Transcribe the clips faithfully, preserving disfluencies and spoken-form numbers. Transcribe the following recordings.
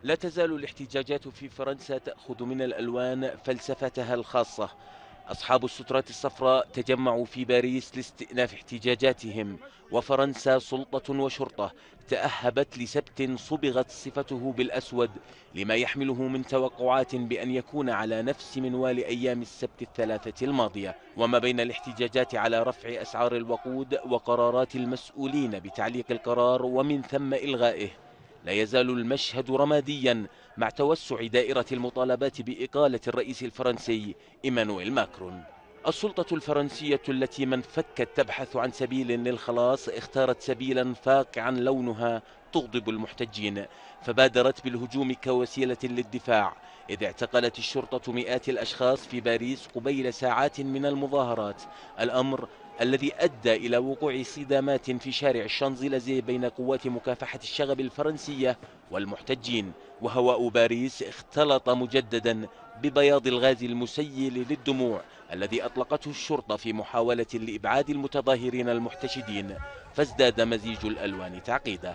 لا تزال الاحتجاجات في فرنسا تأخذ من الألوان فلسفتها الخاصة. أصحاب السترات الصفراء تجمعوا في باريس لاستئناف احتجاجاتهم، وفرنسا سلطة وشرطة تأهبت لسبت صبغت صفته بالأسود، لما يحمله من توقعات بأن يكون على نفس منوال أيام السبت الثلاثة الماضية. وما بين الاحتجاجات على رفع أسعار الوقود وقرارات المسؤولين بتعليق القرار ومن ثم إلغائه، لا يزال المشهد رماديا، مع توسع دائرة المطالبات بإقالة الرئيس الفرنسي إيمانويل ماكرون. السلطة الفرنسية التي من فكت تبحث عن سبيل للخلاص اختارت سبيلا فاقعا لونها تغضب المحتجين، فبادرت بالهجوم كوسيلة للدفاع، إذ اعتقلت الشرطة مئات الأشخاص في باريس قبيل ساعات من المظاهرات، الأمر الذي أدى إلى وقوع صدامات في شارع الشانزليزيه بين قوات مكافحة الشغب الفرنسية والمحتجين. وهواء باريس اختلط مجددا ببياض الغاز المسيل للدموع الذي أطلقته الشرطة في محاولة لإبعاد المتظاهرين المحتشدين، فازداد مزيج الألوان تعقيدا.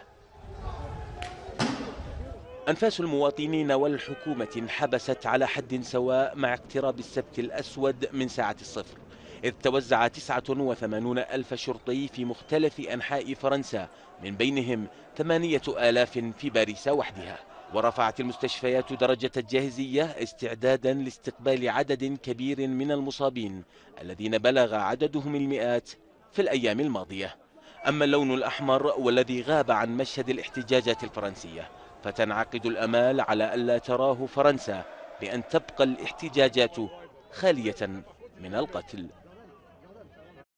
أنفاس المواطنين والحكومة انحبست على حد سواء مع اقتراب السبت الأسود من ساعة الصفر، إذ توزع تسعة وثمانون ألف شرطي في مختلف أنحاء فرنسا، من بينهم ثمانية آلاف في باريس وحدها. ورفعت المستشفيات درجة الجاهزية استعدادا لاستقبال عدد كبير من المصابين الذين بلغ عددهم المئات في الأيام الماضية. أما اللون الأحمر والذي غاب عن مشهد الاحتجاجات الفرنسية، فتنعقد الأمال على ألا تراه فرنسا، بأن تبقى الاحتجاجات خالية من القتل.